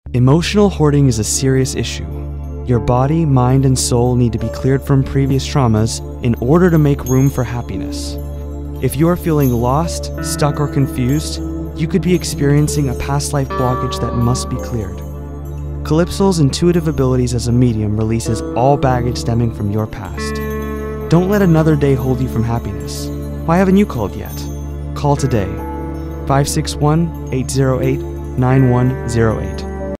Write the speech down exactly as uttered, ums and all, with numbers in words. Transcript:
Emotional hoarding is a serious issue. Your body, mind, and soul need to be cleared from previous traumas in order to make room for happiness. If you are feeling lost, stuck, or confused, you could be experiencing a past life blockage that must be cleared. Calypso's intuitive abilities as a medium releases all baggage stemming from your past. Don't let another day hold you from happiness. Why haven't you called yet? Call today, five six one, eight zero eight, nine one zero eight.